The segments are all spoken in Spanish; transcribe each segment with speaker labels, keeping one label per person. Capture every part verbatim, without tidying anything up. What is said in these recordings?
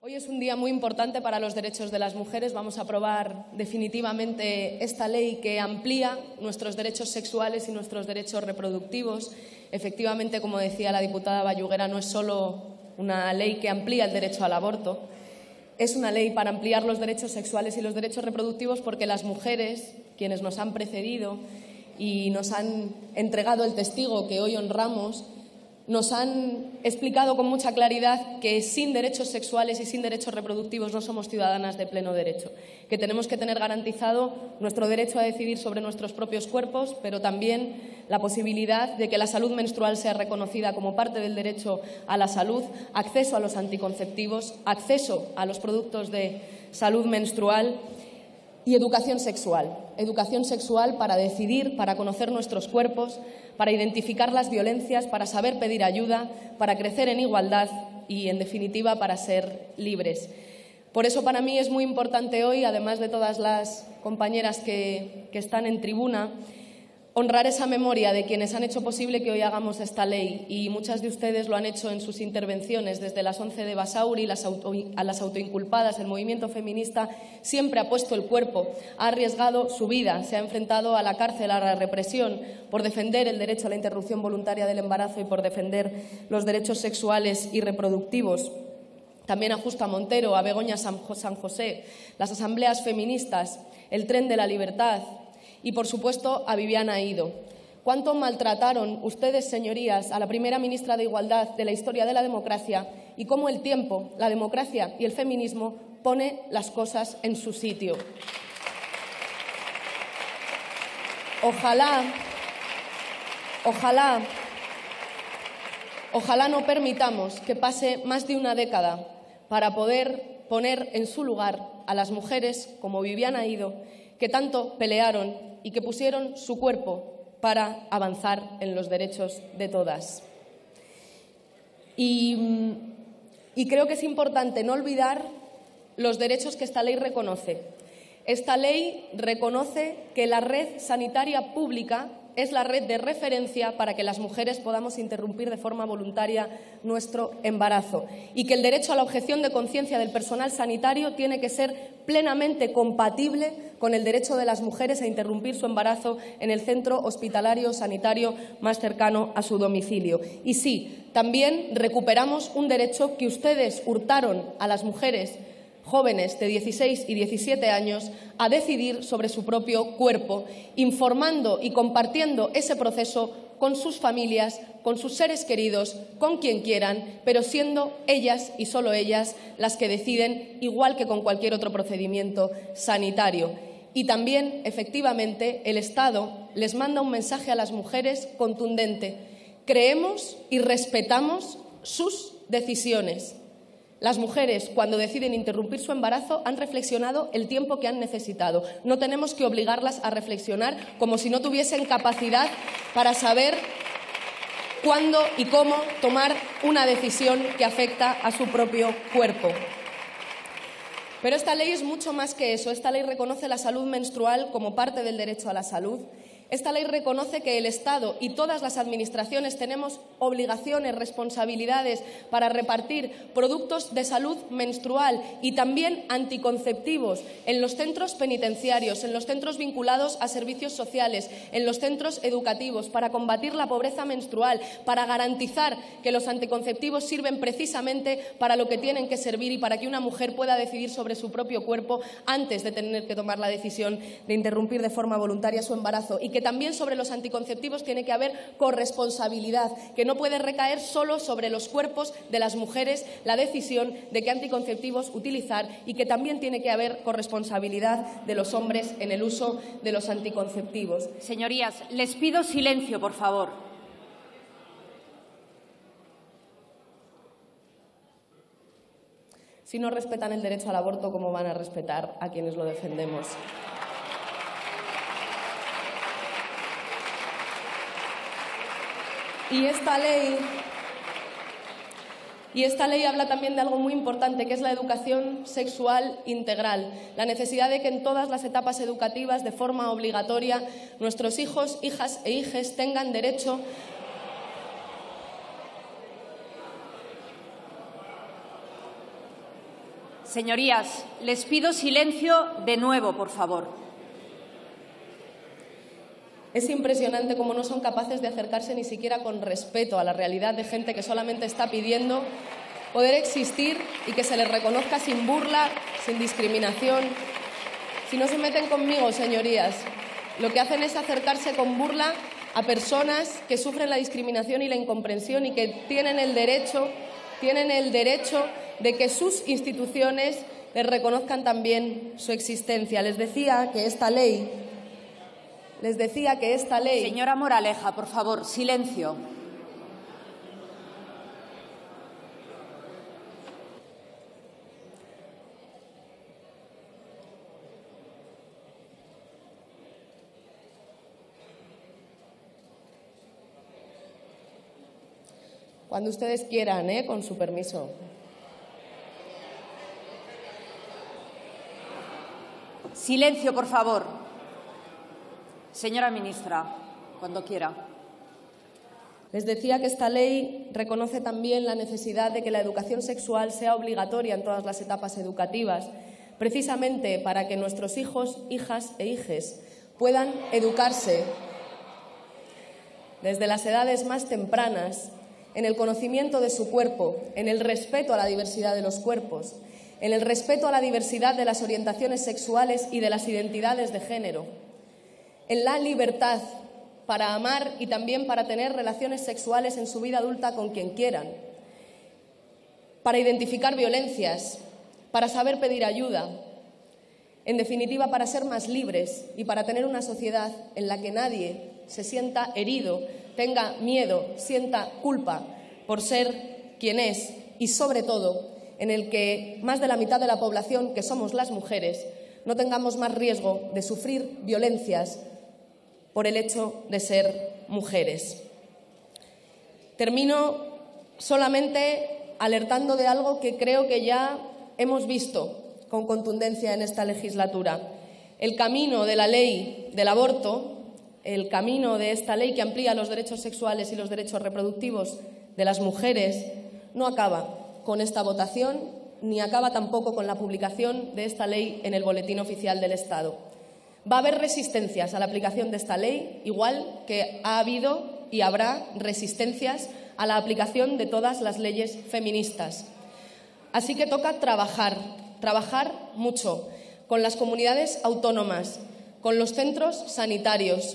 Speaker 1: Hoy es un día muy importante para los derechos de las mujeres. Vamos a aprobar definitivamente esta ley que amplía nuestros derechos sexuales y nuestros derechos reproductivos. Efectivamente, como decía la diputada Bayuguera, no es solo una ley que amplía el derecho al aborto, es una ley para ampliar los derechos sexuales y los derechos reproductivos, porque las mujeres, quienes nos han precedido y nos han entregado el testigo que hoy honramos, nos han explicado con mucha claridad que sin derechos sexuales y sin derechos reproductivos no somos ciudadanas de pleno derecho, que tenemos que tener garantizado nuestro derecho a decidir sobre nuestros propios cuerpos, pero también la posibilidad de que la salud menstrual sea reconocida como parte del derecho a la salud, acceso a los anticonceptivos, acceso a los productos de salud menstrual y educación sexual. Educación sexual para decidir, para conocer nuestros cuerpos, para identificar las violencias, para saber pedir ayuda, para crecer en igualdad y, en definitiva, para ser libres. Por eso, para mí es muy importante hoy, además de todas las compañeras que, que están en tribuna, honrar esa memoria de quienes han hecho posible que hoy hagamos esta ley, y muchas de ustedes lo han hecho en sus intervenciones, desde las once de Basauri las auto, a las autoinculpadas. El movimiento feminista siempre ha puesto el cuerpo, ha arriesgado su vida, se ha enfrentado a la cárcel, a la represión, por defender el derecho a la interrupción voluntaria del embarazo y por defender los derechos sexuales y reproductivos. También a Justa Montero, a Begoña San José, las asambleas feministas, el Tren de la Libertad, y, por supuesto, a Viviana Ido. ¿Cuánto maltrataron ustedes, señorías, a la primera ministra de Igualdad de la historia de la democracia, y cómo el tiempo, la democracia y el feminismo pone las cosas en su sitio? Ojalá, ojalá, ojalá no permitamos que pase más de una década para poder poner en su lugar a las mujeres como Viviana Ido, que tanto pelearon y que pusieron su cuerpo para avanzar en los derechos de todas. Y, y creo que es importante no olvidar los derechos que esta ley reconoce. Esta ley reconoce que la red sanitaria pública es la red de referencia para que las mujeres podamos interrumpir de forma voluntaria nuestro embarazo, y que el derecho a la objeción de conciencia del personal sanitario tiene que ser plenamente compatible con el derecho de las mujeres a interrumpir su embarazo en el centro hospitalario sanitario más cercano a su domicilio. Y sí, también recuperamos un derecho que ustedes hurtaron a las mujeres jóvenes de dieciséis y diecisiete años a decidir sobre su propio cuerpo, informando y compartiendo ese proceso con sus familias, con sus seres queridos, con quien quieran, pero siendo ellas y solo ellas las que deciden, igual que con cualquier otro procedimiento sanitario. Y también, efectivamente, el Estado les manda un mensaje a las mujeres contundente: creemos y respetamos sus decisiones. Las mujeres, cuando deciden interrumpir su embarazo, han reflexionado el tiempo que han necesitado. No tenemos que obligarlas a reflexionar como si no tuviesen capacidad para saber cuándo y cómo tomar una decisión que afecta a su propio cuerpo. Pero esta ley es mucho más que eso. Esta ley reconoce la salud menstrual como parte del derecho a la salud. Esta ley reconoce que el Estado y todas las administraciones tenemos obligaciones, responsabilidades para repartir productos de salud menstrual y también anticonceptivos en los centros penitenciarios, en los centros vinculados a servicios sociales, en los centros educativos, para combatir la pobreza menstrual, para garantizar que los anticonceptivos sirven precisamente para lo que tienen que servir y para que una mujer pueda decidir sobre su propio cuerpo antes de tener que tomar la decisión de interrumpir de forma voluntaria su embarazo. Y que también sobre los anticonceptivos tiene que haber corresponsabilidad, que no puede recaer solo sobre los cuerpos de las mujeres la decisión de qué anticonceptivos utilizar, y que también tiene que haber corresponsabilidad de los hombres en el uso de los anticonceptivos.
Speaker 2: Señorías, les pido silencio, por favor.
Speaker 1: Si no respetan el derecho al aborto, ¿cómo van a respetar a quienes lo defendemos? Y esta ley, y esta ley habla también de algo muy importante, que es la educación sexual integral, la necesidad de que en todas las etapas educativas, de forma obligatoria, nuestros hijos, hijas e hijes tengan derecho
Speaker 2: Señorías, les pido silencio de nuevo, por favor.
Speaker 1: Es impresionante cómo no son capaces de acercarse ni siquiera con respeto a la realidad de gente que solamente está pidiendo poder existir y que se les reconozca sin burla, sin discriminación. Si no se meten conmigo, señorías, lo que hacen es acercarse con burla a personas que sufren la discriminación y la incomprensión y que tienen el derecho, tienen el derecho de que sus instituciones les reconozcan también su existencia. Les decía que esta ley, les decía que esta ley...
Speaker 2: Señora Moraleja, por favor, silencio.
Speaker 1: Cuando ustedes quieran, ¿eh? Con su permiso.
Speaker 2: Silencio, por favor. Señora ministra, cuando quiera.
Speaker 1: Les decía que esta ley reconoce también la necesidad de que la educación sexual sea obligatoria en todas las etapas educativas, precisamente para que nuestros hijos, hijas e hijes puedan educarse desde las edades más tempranas en el conocimiento de su cuerpo, en el respeto a la diversidad de los cuerpos, en el respeto a la diversidad de las orientaciones sexuales y de las identidades de género, en la libertad para amar y también para tener relaciones sexuales en su vida adulta con quien quieran, para identificar violencias, para saber pedir ayuda, en definitiva, para ser más libres y para tener una sociedad en la que nadie se sienta herido, tenga miedo, sienta culpa por ser quien es y, sobre todo, en el que más de la mitad de la población, que somos las mujeres, no tengamos más riesgo de sufrir violencias por el hecho de ser mujeres. Termino solamente alertando de algo que creo que ya hemos visto con contundencia en esta legislatura. El camino de la ley del aborto, el camino de esta ley que amplía los derechos sexuales y los derechos reproductivos de las mujeres, no acaba con esta votación ni acaba tampoco con la publicación de esta ley en el Boletín Oficial del Estado. Va a haber resistencias a la aplicación de esta ley, igual que ha habido y habrá resistencias a la aplicación de todas las leyes feministas. Así que toca trabajar, trabajar mucho con las comunidades autónomas, con los centros sanitarios,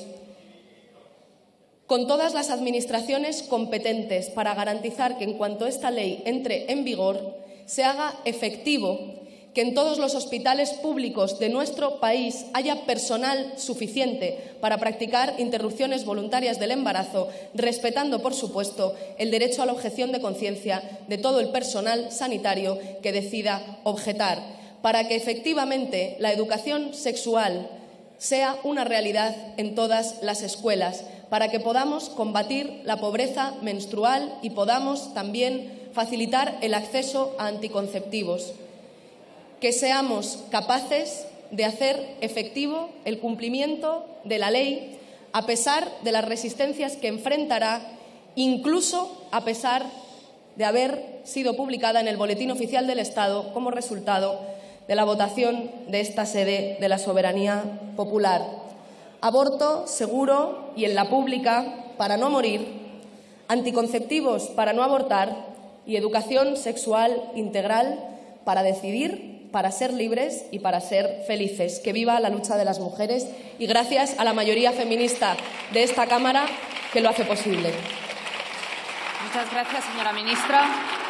Speaker 1: con todas las administraciones competentes para garantizar que en cuanto esta ley entre en vigor se haga efectivo que en todos los hospitales públicos de nuestro país haya personal suficiente para practicar interrupciones voluntarias del embarazo, respetando, por supuesto, el derecho a la objeción de conciencia de todo el personal sanitario que decida objetar, para que efectivamente la educación sexual sea una realidad en todas las escuelas, para que podamos combatir la pobreza menstrual y podamos también facilitar el acceso a anticonceptivos. Que seamos capaces de hacer efectivo el cumplimiento de la ley a pesar de las resistencias que enfrentará, incluso a pesar de haber sido publicada en el Boletín Oficial del Estado como resultado de la votación de esta sede de la soberanía popular. Aborto seguro y en la pública para no morir, anticonceptivos para no abortar y educación sexual integral para decidir, para ser libres y para ser felices. Que viva la lucha de las mujeres y gracias a la mayoría feminista de esta Cámara que lo hace posible.
Speaker 2: Muchas gracias, señora ministra.